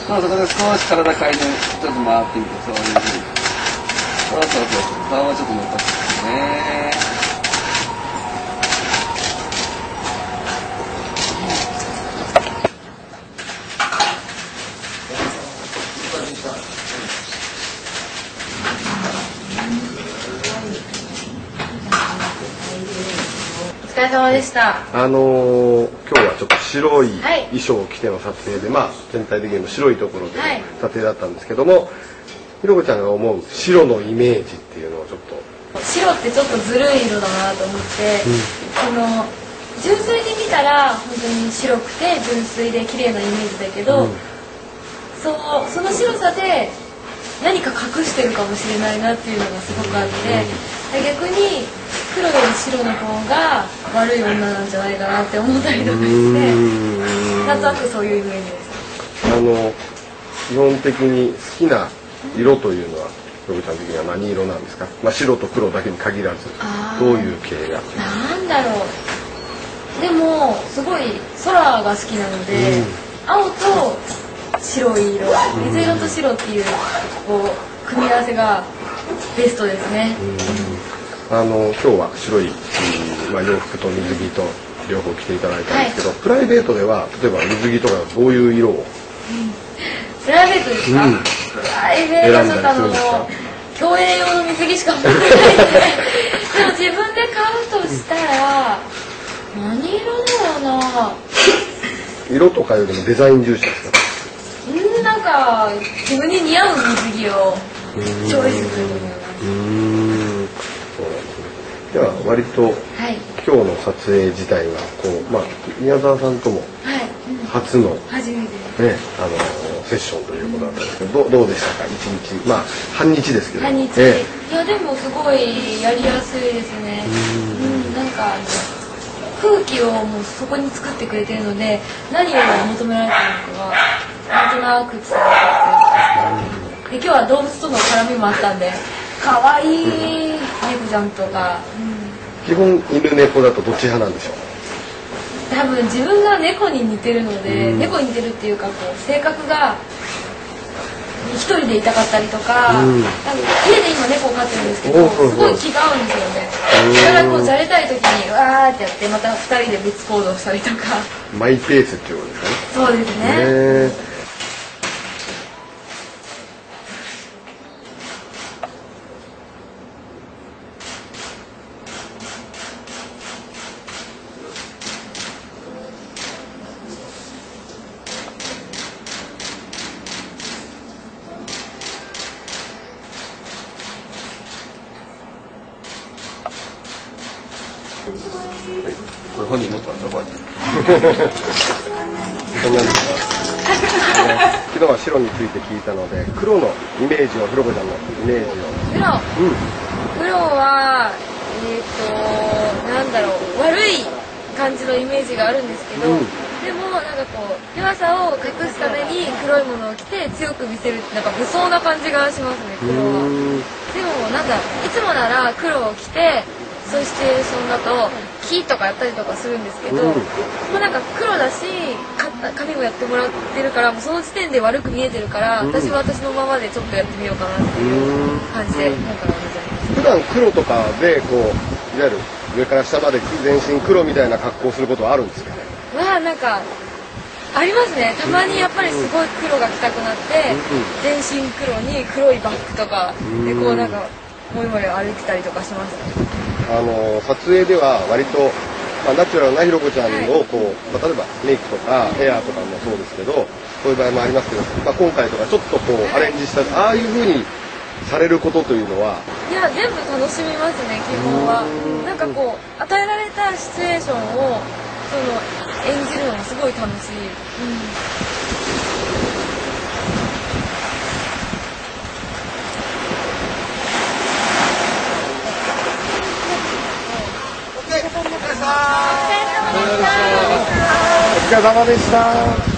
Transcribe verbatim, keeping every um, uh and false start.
まあそこで少し体回転ちょっと回ってみて、そういうふうにそうそうそうそう顔をちょっと残してね。 お疲れ様でした。 あのー、今日はちょっと白い衣装を着ての撮影で、はい、まあ全体的にも白いところでの撮影だったんですけども、はい、ひろこちゃんが思う白のイメージっていうのをちょっと。 白ってちょっとずるい色だなと思って、うん、その純粋に見たら本当に白くて純粋で綺麗なイメージだけど、うん、そのその白さで何か隠してるかもしれないなっていうのがすごくあって、うん、逆に黒より白の方が悪い女なんじゃないかなって思ったりとかして、なんとなくそういうイメージです。 あの基本的に好きな色というのは、ひろこちゃん的には何色なんですか？まあ白と黒だけに限らず、どういう系が？ なんだろう。でもすごい空が好きなので、うん、青と白い色、水色と白っていうこう組み合わせがベストですね。 うん、あの今日は白い、うんまあ、洋服と水着と両方着ていただいたんですけど、はい、プライベートでは例えば水着とかどういう色を？うん、 プライベートですか？うん、プライベートはちょっとあの競泳用の水着しか持ってないんででも自分で買うとしたら何色だろうな。 色とかよりもデザイン重視ですか？ うん、なんか自分に似合う水着をチョイスするのよ。 うーん、そうなんですね。では割と、はい、今日の撮影自体はこう、まあ、宮沢さんとも初の、はいうん、 初めてね、あのセッションということだったんですけど、うん、ど, どうでしたか？一日、まあ半日ですけど。 半日、ええ、いやでもすごいやりやすいですね。うん、うん、なんか空気をもうそこに作ってくれてるので、何を求められてるのかはなんとなく伝わってきて、で今日は動物との絡みもあったんで、可愛い猫ちゃんとか。 うん、基本犬猫だとどっち派なんでしょう？ 多分自分が猫に似てるので、うん、猫に似てるっていうかこう性格が一人でいたかったりとか、うん、家で今猫を飼ってるんですけど、すごい気が合うんですよね。だからこうじゃれたい時にわーってやってまた二人で別行動したりとか。 マイペースっていうことですかね。 そうですね。 これ本人持ってますよ、こうやって。そんなんです。昨日は白について聞いたので、黒のイメージを、ひろこちゃんのイメージを。 黒。うん、黒は、えっと、なんだろう、悪い感じのイメージがあるんですけど、うん、でもなんかこう弱さを隠すために黒いものを着て強く見せる、なんか武装な感じがしますね、黒は。でもなんだ、いつもなら黒を着て。そういうシチュエーションだと木とかやったりとかするんですけど、うん、もうなんか黒だし髪もやってもらってるからもうその時点で悪く見えてるから、うん、私は私のままでちょっとやってみようかなっていう感じで今からございます。 普段黒とかでこういわゆる上から下まで全身黒みたいな格好をすることはあるんですかね？ まあなんかありますね。たまにやっぱりすごい黒が着たくなって、うん、全身黒に黒いバッグとかでこうなんかもいもい歩いてたりとかしますね。 あの撮影では割と、まあ、ナチュラルなひろこちゃんをこう、まあ、例えばメイクとかヘアとかもそうですけどそういう場合もありますけど、まあ、今回とかちょっとこうアレンジしたああいう風にされることというのはいや全部楽しみますね基本は。なんかこう与えられたシチュエーションをその演じるのもすごい楽しい。うんお疲れ様でした。